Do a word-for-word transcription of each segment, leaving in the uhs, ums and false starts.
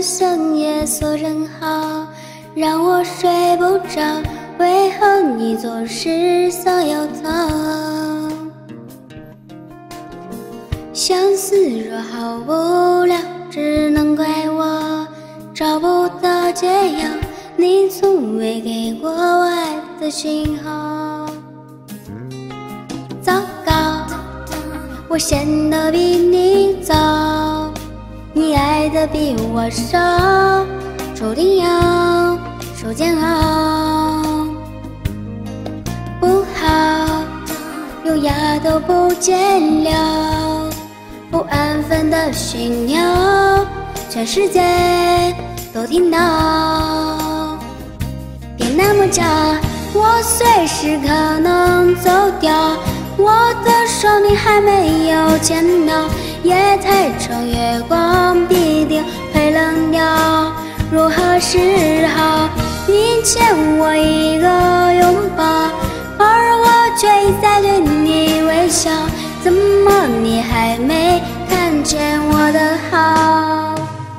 想夜色真好，让我睡不着，为何你总是想要逃？相思若好无聊，只能怪我找不到解药，你从未给过我爱的信号。糟糕，我陷得比你早，你爱的比我少，注定要受煎熬。不好，优雅都不见了，不安分的驯鸟，全世界都听到。别那么假，我随时可能走掉，我的手你还没有牵到，夜太长，月光必定会冷掉。如何是好？你欠我一个拥抱，而我却一再对你微笑，怎么你还没看见我的好？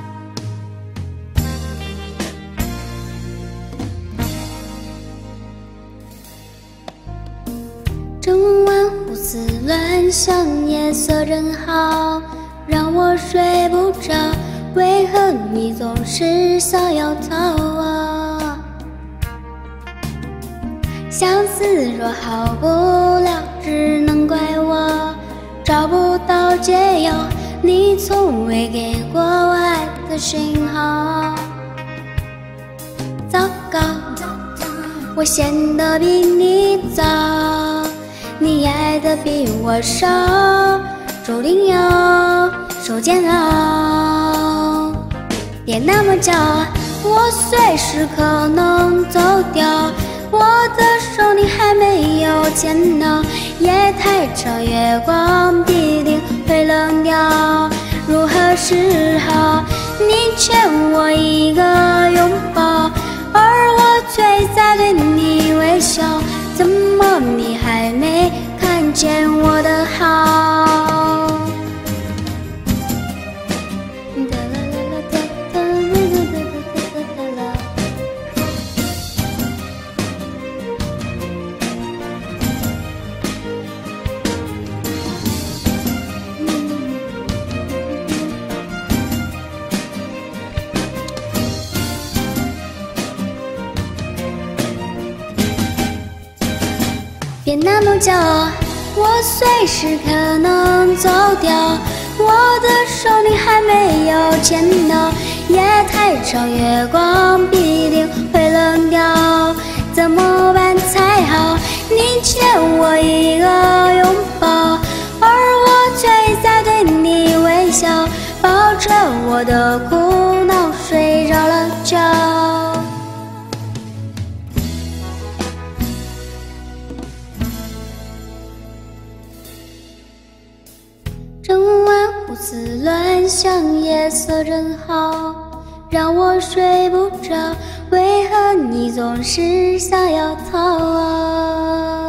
整晚胡思乱想，夜色真好，让我睡不着，为何你总是想要逃啊？相思若好不了，只能怪我找不到解药，你从未给过我爱的讯号。糟糕，我陷得比你早，你爱的比我少，注定要受煎熬。别那么假，我随时可能走掉，我的手你还没有牵到，夜太长，月光必定会冷掉。如何是好？你欠我一个拥抱，而我却在对你微笑，怎么你还没看见我的好？别那么假，我随时可能走掉，我的手你还没有牵到，夜太长，月光必定会冷掉，怎么办才好？你欠我一个拥抱，而我却在对你微笑，抱着我的苦恼睡着了觉。整晚胡思乱想，夜色真好，让我睡不着，为何你总是想要逃啊？